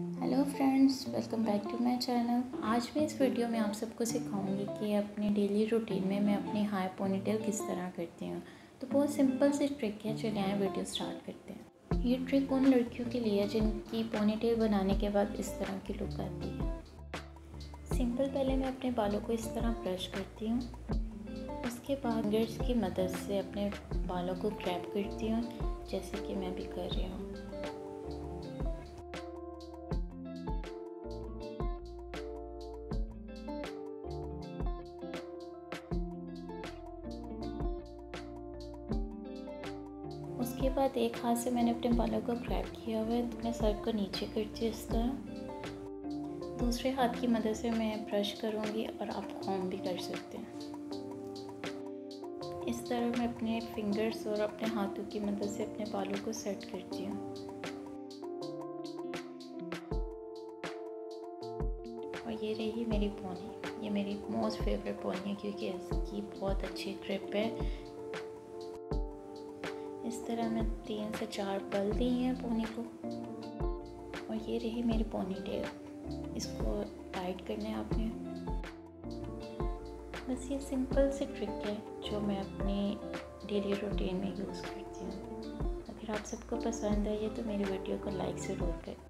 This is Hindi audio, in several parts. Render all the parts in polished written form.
Hello friends, welcome back to my channel. आज मैं इस वीडियो में आप सबको सिखाऊंगी कि अपने डेली रूटीन में मैं अपनी हाई पोनीटेल किस तरह करती हूँ। तो बहुत सिंपल सी ट्रिक है। चलिए आए वीडियो स्टार्ट करते हैं। ये ट्रिक उन लड़कियों के लिए है जिनकी पोनीटेल बनाने के बाद इस तरह की लुक आती है। सिंपल, पहले मैं अपने बालों को इस तरह ब्रश करती हूँ। उसके बाद फिंगर्स की मदद से अपने बालों को ग्रैब करती हूँ, जैसे कि मैं भी कर रही हूँ। उसके बाद एक हाथ से मैंने अपने बालों को ग्रैब किया हुआ है, तो मैं सर को नीचे करती हूँ इस तरह। दूसरे हाथ की मदद से मैं ब्रश करूँगी और आप कॉम्ब भी कर सकते हैं। इस तरह मैं अपने फिंगर्स और अपने हाथों की मदद से अपने बालों को सेट करती हूँ। और ये रही मेरी पोनी। ये मेरी मोस्ट फेवरेट पोनी है क्योंकि इसकी बहुत अच्छी ग्रिप है। इस तरह मैं 3 से 4 बल दी हैं पोनी को। और ये रही मेरी पोनी टेल। इसको टाइट करना है आपने। बस ये सिंपल सी ट्रिक है जो मैं अपनी डेली रूटीन में यूज़ करती हूँ। अगर आप सबको पसंद आई है तो मेरी वीडियो को लाइक ज़रूर करें।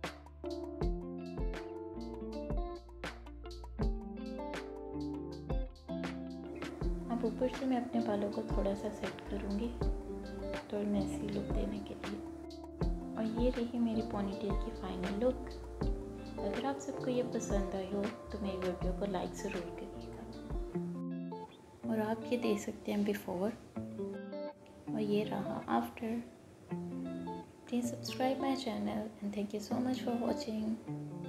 अब ऊपर से मैं अपने बालों को थोड़ा सा सेट करूँगी तो मैसी लुक देने के लिए। और ये रही मेरी पोनीटेल की फाइनल लुक। अगर आप सबको ये पसंद आई हो तो मेरी वीडियो को लाइक ज़रूर करिएगा। और आप ये देख सकते हैं बिफोर, और ये रहा after. Please subscribe my channel and thank you so much for watching.